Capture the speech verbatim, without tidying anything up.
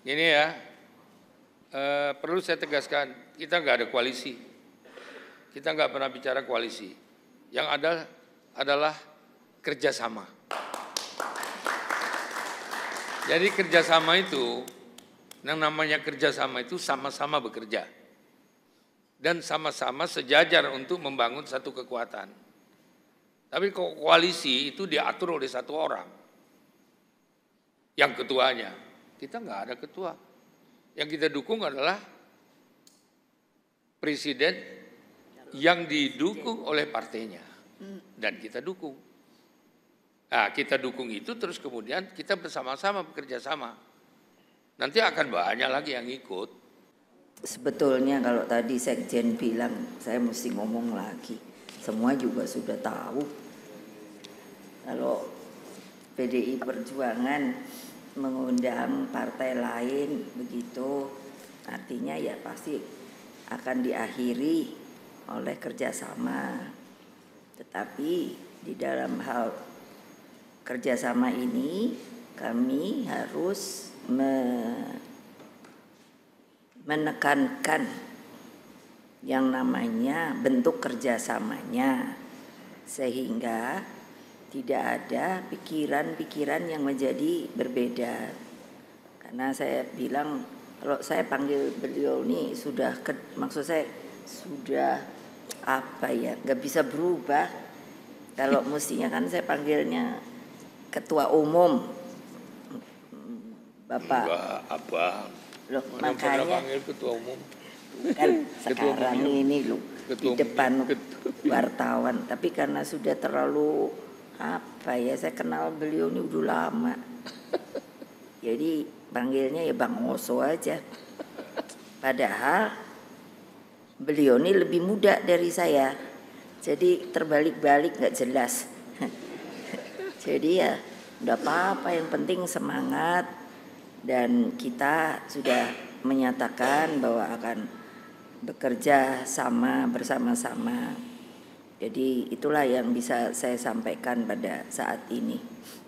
Ini ya, eh, perlu saya tegaskan, kita nggak ada koalisi. Kita nggak pernah bicara koalisi. Yang ada adalah kerjasama. Jadi kerjasama itu, yang namanya kerjasama itu sama-sama bekerja. Dan sama-sama sejajar untuk membangun satu kekuatan. Tapi koalisi itu diatur oleh satu orang. Yang ketuanya. Kita nggak ada ketua. Yang kita dukung adalah presiden yang didukung oleh partainya. Dan kita dukung. Nah, kita dukung itu terus kemudian kita bersama-sama bekerja sama. Nanti akan banyak lagi yang ikut. Sebetulnya kalau tadi Sekjen bilang, saya mesti ngomong lagi. Semua juga sudah tahu. Kalau P D I Perjuangan mengundang partai lain begitu, artinya ya pasti akan diakhiri oleh kerjasama. Tetapi di dalam hal kerjasama ini kami harus me menekankan yang namanya bentuk kerjasamanya, sehingga tidak ada pikiran-pikiran yang menjadi berbeda. Karena saya bilang kalau saya panggil beliau ini sudah ke, maksud saya sudah apa ya, nggak bisa berubah. Kalau mestinya kan saya panggilnya ketua umum, Bapak. Enggak, apa? Loh, Mana makanya panggil ketua umum. Kan sekarang ini loh di depan ketua. wartawan, tapi karena sudah terlalu apa ya, saya kenal beliau ini udah lama, jadi panggilnya ya Bang Oso aja. Padahal beliau ini lebih muda dari saya, jadi terbalik-balik nggak jelas. Jadi ya udah apa-apa, yang penting semangat. Dan kita sudah menyatakan bahwa akan bekerja sama bersama-sama. Jadi itulah yang bisa saya sampaikan pada saat ini.